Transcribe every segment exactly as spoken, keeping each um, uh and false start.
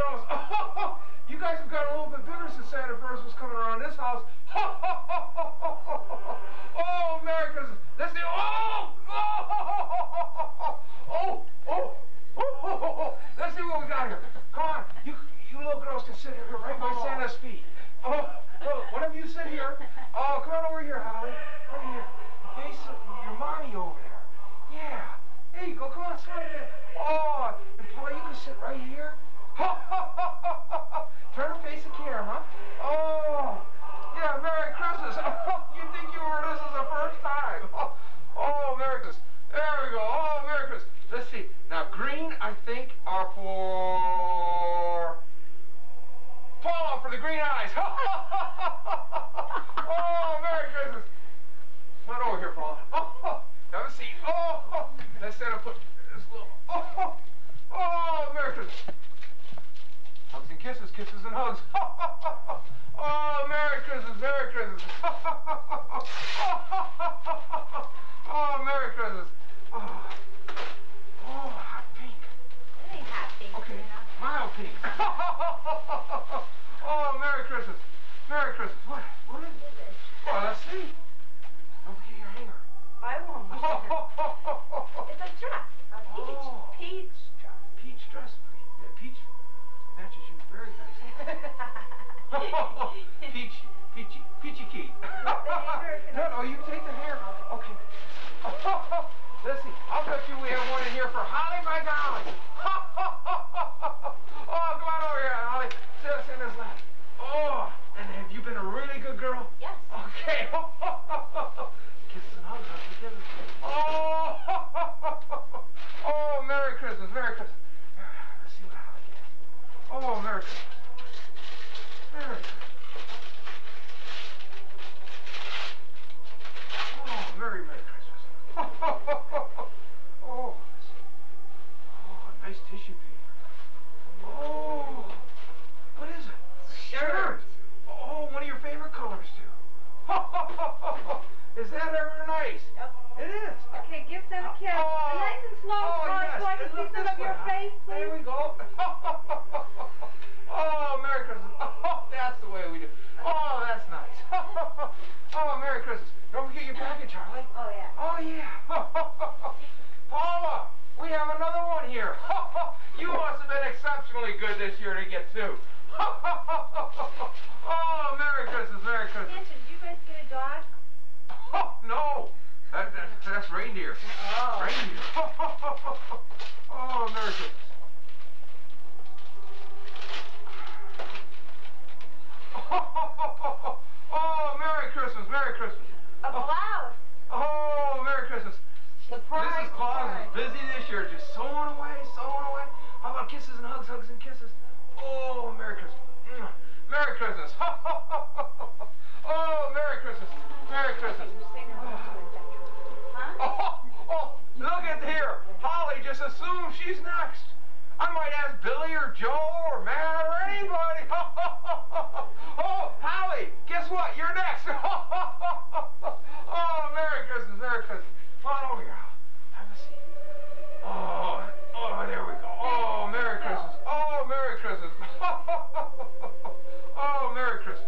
girls. Oh, you guys have got a little bit bigger since Santa Claus was coming around this house. Oh, Merry Christmas. Let's see. Oh, oh, oh, oh, oh. Let's see what we got here. Come on. You, you little girls can sit here right by Santa's feet. Oh, oh, one of you sit here. Oh, come on over here, Holly. Right here. Face your mommy over there. Yeah. There you go. Come on, sit right there. Oh, and Paula, you can sit right here. Turn and face the camera. Oh, yeah, Merry Christmas. You think you were this is the first time. Oh, Merry Christmas. There we go. Oh, Merry Christmas. Let's see. Now, green, I think, are for Paula for the green eyes. Oh, Merry Christmas. Come on over here, Paula. Oh, have a seat. Oh, let's stand up. Put this little. Oh, oh, Merry Christmas. Hugs and kisses, kisses and hugs. Oh, Merry Christmas, Merry Christmas. Oh, Merry Christmas. Oh, oh, hot pink. It ain't hot pink. Okay, mild pink. Oh, Merry Christmas. Merry Christmas. What? What is it? Oh, let's see. Don't forget your hanger. I won't. It's a dress. A peach. Oh. Peach dress. Peach dress. Yeah, peach matches you very nicely. Peachy, peachy, peachy key. No, no, you take the hair. Okay. Let's see. I'll bet you we have one in here for Holly by golly. Oh, come on over here, Holly. Sit us in this lap. Oh, and have you been a really good girl? Yes. Okay. Kisses and hugs, hugs and kisses. Oh, oh, Merry Christmas, Merry Christmas. Let's see what Holly gets. Oh, Merry Christmas. Merry Christmas. Oh, Merry, Merry Christmas. Oh, let's see. Oh, nice tissue paper. Oh, what is it? Shirt. Oh, one of your favorite colors, too. Is that ever nice? Yep. It is. Okay, give them a kiss. Oh, nice and slow, oh, George, yes. so I can Look see some this of way, your huh? face, please. There we go. Oh, Merry Christmas. Oh, that's the way we do. Oh, that's nice. Oh, Merry Christmas. Don't forget your package, Charlie. Oh, yeah. Oh, yeah. Paula, we have another one here. You must have been exceptionally good this year to get two. Oh, Merry Christmas, Merry Christmas. Santa, did you guys get a dog? Oh, no. That, that, that's reindeer. Oh. Reindeer. Oh, Merry Christmas. Oh, Merry Christmas, Merry Christmas. A blouse. Oh, Merry Christmas. Surprise. Missus Claus is busy this year, just sewing away, sewing away. How about kisses and hugs, hugs and kisses? Oh, Merry Christmas. Mm. Merry Christmas. Oh, Merry Christmas. Merry Christmas. Huh? Oh, oh, look at here. Holly just assumes she's next. I might ask Billy or Joe or Matt or anybody. Oh, Holly, guess what? You're next. Oh, Merry Christmas, Merry Christmas. Come on over here. Have a seat. Oh, oh, there we go. Oh, Merry Christmas. Oh, Merry Christmas. Oh, Merry Christmas.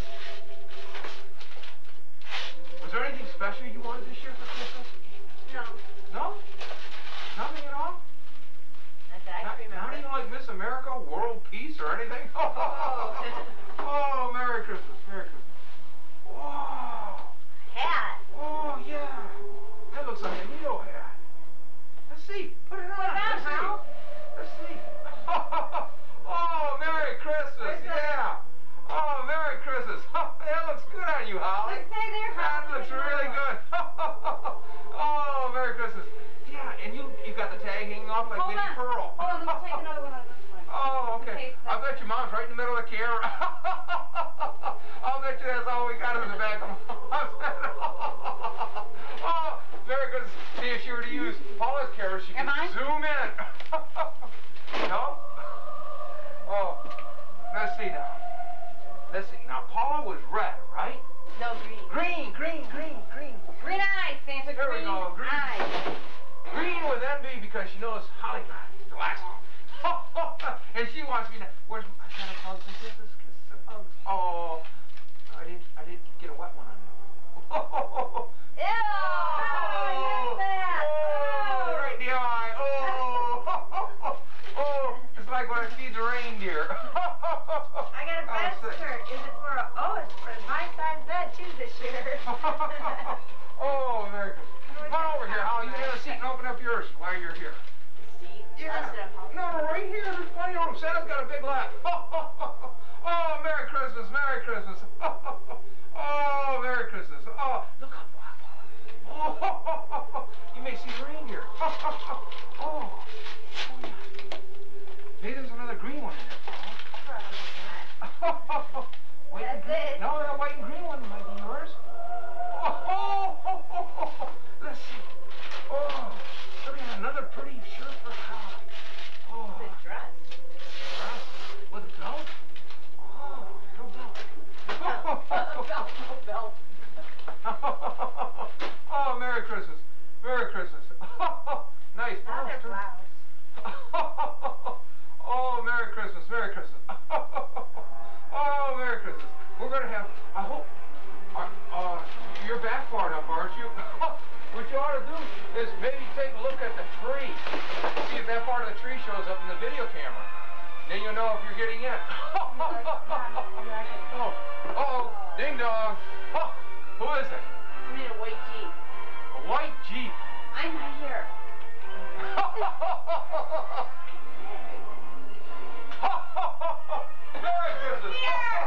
Was there anything special you wanted this year for Christmas? No. No? Nothing at all? Not that I Not, can remember. not even like Miss America, World Peace, or anything? Oh. Oh, Merry Christmas, Merry Christmas. Whoa. Hat. Oh, yeah. That looks like a needle hat. Let's see. Put it on. Put it on, Let's see. Hal. Let's see. Oh, Merry Christmas. Where's Yeah. Oh, Merry Christmas. That looks good on you, Holly. Let's say there, That Hal. looks really good. Oh, Merry Christmas. Yeah, and you you got the tag hanging off like Hold Minnie on. Pearl. Hold on, let me take another one on this one. Oh, okay. Okay, I bet your mom's right in the middle of the camera. I'll bet you that's all we got in the back of mom's head. Oh, very good. See, if she were to use Paula's camera, she could Am I? zoom in. No? Oh, let's see now. Let's see. Now, Paula was red, right? No, green. Green, green, green, green. Green eyes, Santa. There we green go, green. eyes. Green with envy because she knows Holly got the last one. And she wants me to. Where's my kind of hugs and kisses? Kisses and hugs. Oh, I didn't. I didn't get a wet one on you. Oh, Ew! Oh, oh, right in the eye. Oh, oh, it's like when I feed the reindeer. I got a bed skirt. Is it for a, oh, it's for my size bed too this year. Oh, Mary Christmas. Come on over here, Holly. You have a seat and open up yours while you're here. Seat? Yeah. No, no, right here. There's plenty of room. Santa's got a big lap. Oh, Merry Christmas, Merry Christmas. Oh, Merry Christmas. Oh, look how black. Oh, you may see the reindeer. Oh, oh yeah. Maybe there's another green one in there, Paul. White and That's green. it. No, that white and green one might be yours. Oh, oh, oh, oh, oh. Let's see. Oh, look at another pretty shirt for Holly. Oh. It's a dress. Dress with a belt? Oh, no belt. Belt, no belt. Oh, Merry Christmas. Merry Christmas. Nice. Not a blouse. Oh, Merry Christmas. Merry Christmas. Oh, Merry Christmas. We're going to have, I hope, uh, uh, you're back far enough, aren't you? What you ought to do is maybe take a look at the tree. See if that part of the tree shows up in the video camera. Then you'll know if you're getting in. Oh, uh-oh, ding dong. Oh, who is it? I'm in a white Jeep. A white Jeep. I'm not here. Merry Christmas.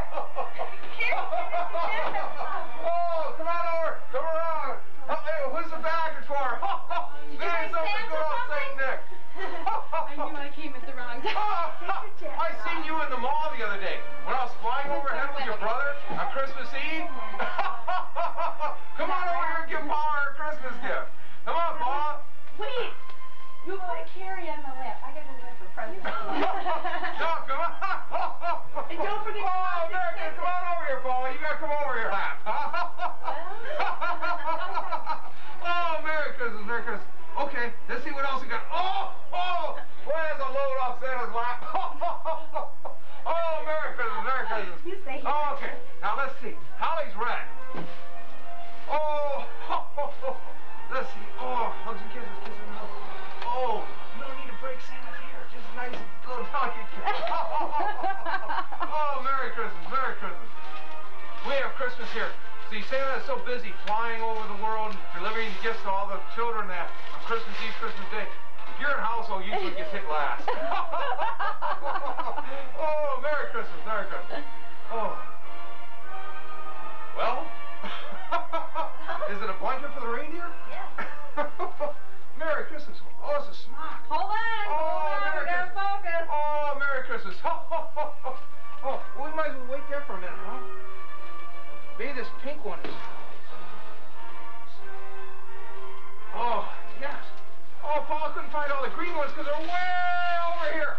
Oh, come on over. Come around. Oh, hey, who's the baggage for? Did you There's bring something Santa good on Saint Nick. I knew I came at the wrong time. I seen you in the mall the other day when I was flying overhead with your brother on Christmas Eve. Come on over here and give Paul her Christmas gift. Come on, Paul. Wait! You put Carrie on my lap. I got to live for presents. No, come on. And don't forget to Oh, America, come on over here, Paul. You gotta come over here. Oh, Merry Christmas, Merry Christmas. Okay, let's see what else we got. Oh, oh, boy, there's a load off Santa's lap. Oh, Merry Christmas, Merry Christmas. You say Oh, okay, now let's see. Holly's red. Oh, let's see. Oh, hugs and kisses, kisses and hugs. Oh, you don't need to break Santa's hair. Just nice and good. Oh, Merry Christmas, Merry Christmas. We have Christmas here. See, Santa is so busy flying over the world, delivering gifts to all the children that on Christmas Eve, Christmas Day. If you're in household, usually gets hit last. Oh, Merry Christmas, Merry Christmas. Oh. Well, is it a blanket for the reindeer? Yeah. Merry Christmas. Oh, it's a smock. Hold on. Oh, Hold on. Merry We gotta Christmas. focus. Oh, Merry Christmas. Oh, well, we might as well wait there for a minute, huh? Maybe this pink one is... Oh, yes. Oh, Paul couldn't find all the green ones because they're way over here.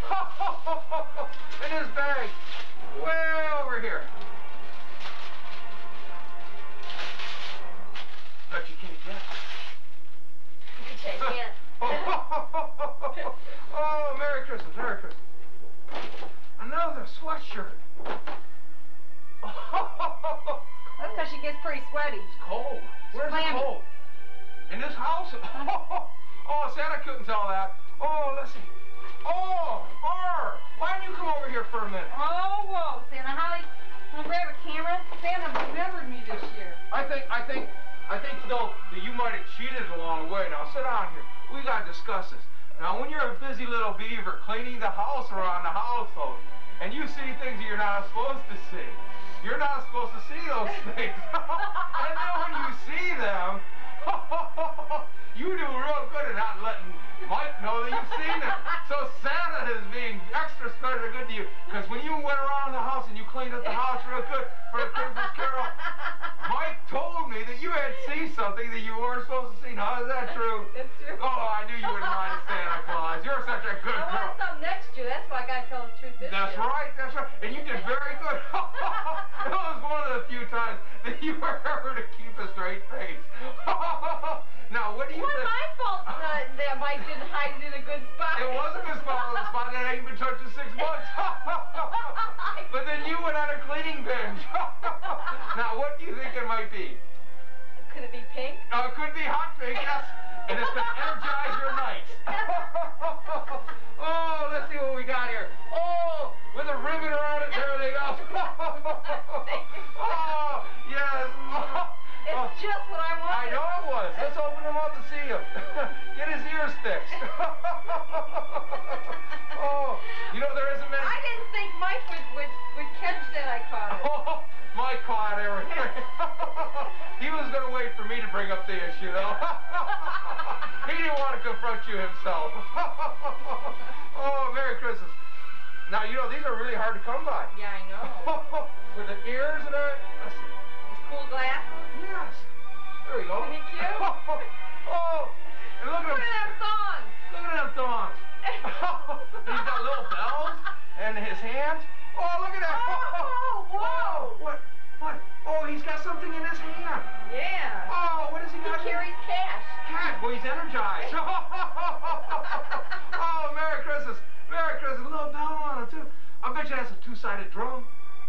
In his bag. Way over here. Bet you can't get it. Yeah. Oh, Merry Christmas, Merry Christmas. Another sweatshirt. That's because she gets pretty sweaty. It's cold. Where's it Clammy. cold? In this house? Oh, Santa couldn't tell that. Oh, let's see. Oh, Barb, why don't you come over here for a minute? Oh, whoa, Santa. Holly, wanna grab a camera? Santa remembered me this year. I think, I think, I think, though, that you might have cheated along the way. Now, sit down here. We gotta discuss this. Now, when you're a busy little beaver cleaning the house around the household, and you see things that you're not supposed to see, you're not supposed to see those things. And then when you see them, you do real good at not letting Mike know that you've seen them. So Santa is being extra special good to you, because when you went around the house and you cleaned up the house real good for the Christmas carol, Mike told me that you had seen something that you weren't supposed to see. Now, is that true? It's true. Oh, I knew you wouldn't mind Santa Claus. You're such a good I girl. want something next year. That's why I gotta tell the truth this That's year. right, that's right. And you did very good. That was one of the few times that you were ever to keep a straight face. Now, what do It you wasn't think? my fault uh, that Mike didn't hide it in a good spot. It wasn't his fault. It was a spot that ain't been touched in six months. But then you went on a cleaning binge. Now, what do you think it might be? Could it be pink? Uh, it could be hot pink, yes. And it's going to energize your nights. Oh, let's see what we got here. Oh, with a ribbon around it. There they go. Oh, yes. It's Oh, just what I I wanted. know it was. Let's open him up and see him. Get his ears fixed. Oh, you know, there isn't many... I didn't think Mike would, would, would catch that I caught it. Oh, Mike caught everything. He was going to wait for me to bring up the issue, though. He didn't want to confront you himself. Oh, Merry Christmas. Now, you know, these are really hard to come by. Yeah, I know. With the ears and everything. Let's see. These cool glasses. Yes. There we go. Isn't he cute? Oh, and look Look at at him. them songs. Look at them thongs. He's got little bells and his hands. Oh, look at that. Oh, whoa. What? What? Oh, he's got something in his hand. Yeah. Oh, what does he He got? carries cash. Cat. Well, he's energized. Oh, Merry Christmas. Merry Christmas. A little bell on him, too. I bet you that's a two-sided drum.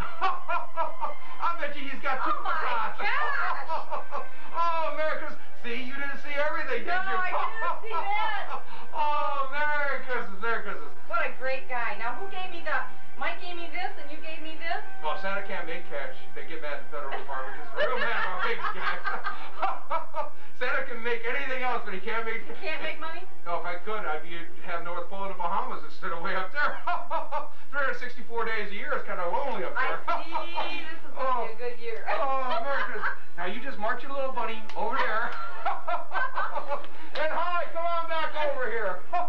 I bet you he's got two Oh, my macarons. gosh. Oh, Merry Christmas. See, you didn't see everything, did No, you? I didn't see that. Oh, Merry Christmas. Merry Christmas. What a great guy. Now, who gave me the... Mike gave me this, and you gave me this? Well, Santa can't make cash. They get mad at the federal department. He's real mad about making cash. Santa can make anything else, but he can't make... You can't make money? No, if I could, I'd be have North Pole in the Bahamas instead of way up there. three hundred sixty-four days a year is kind of lonely up I there. see. This is going Oh. to be a good year. Oh, Merry Christmas. Now you just march your little buddy over there. And Holly, come on back over here.